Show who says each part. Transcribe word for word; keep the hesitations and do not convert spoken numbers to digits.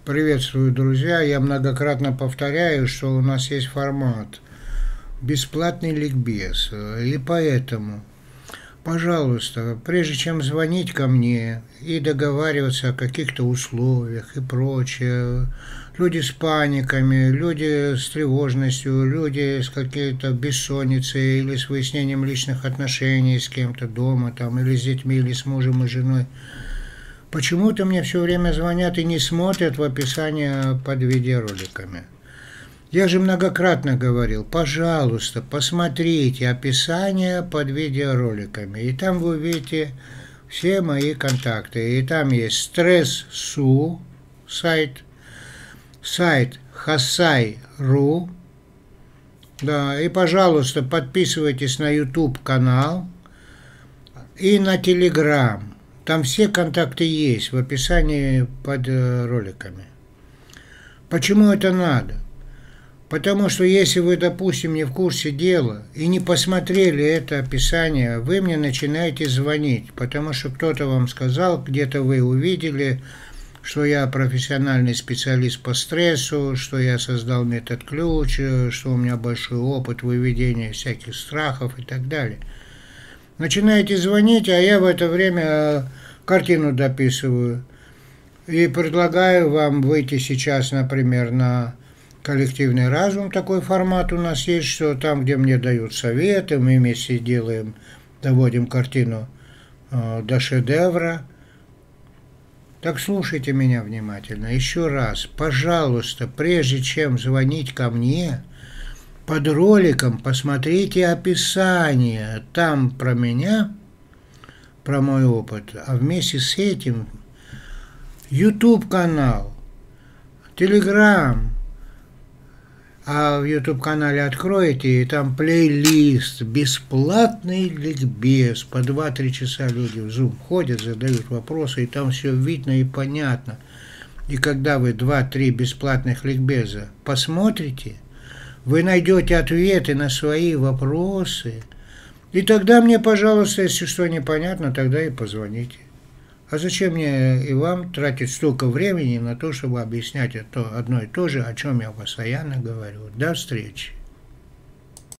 Speaker 1: Приветствую, друзья. Я многократно повторяю, что у нас есть формат бесплатный ликбез. И поэтому, пожалуйста, прежде чем звонить ко мне и договариваться о каких-то условиях и прочее, люди с паниками, люди с тревожностью, люди с какой-то бессонницей или с выяснением личных отношений с кем-то дома, там, или с детьми, или с мужем и женой, почему-то мне все время звонят и не смотрят в описание под видеороликами. Я же многократно говорил, пожалуйста, посмотрите описание под видеороликами. И там вы увидите все мои контакты. И там есть Стресс.су сайт, сайт Хасай точка ру. Да, и, пожалуйста, подписывайтесь на YouTube канал и на Telegram. Там все контакты есть в описании под роликами. Почему это надо? Потому что если вы, допустим, не в курсе дела и не посмотрели это описание, вы мне начинаете звонить, потому что кто-то вам сказал, где-то вы увидели, что я профессиональный специалист по стрессу, что я создал метод ключ, что у меня большой опыт выведения всяких страхов и так далее. Начинаете звонить, а я в это время картину дописываю. И предлагаю вам выйти сейчас, например, на коллективный разум. Такой формат у нас есть, что там, где мне дают советы, мы вместе делаем, доводим картину э, до шедевра. Так слушайте меня внимательно. Еще раз, пожалуйста, прежде чем звонить ко мне, под роликом посмотрите описание, там про меня, про мой опыт, а вместе с этим YouTube канал, Telegram, а в YouTube канале откроете, и там плейлист, бесплатный ликбез, по два-три часа люди в Zoom ходят, задают вопросы, и там все видно и понятно. И когда вы два-три бесплатных ликбеза посмотрите, вы найдете ответы на свои вопросы, и тогда мне, пожалуйста, если что непонятно, тогда и позвоните. А зачем мне и вам тратить столько времени на то, чтобы объяснять это одно и то же, о чем я постоянно говорю. До встречи.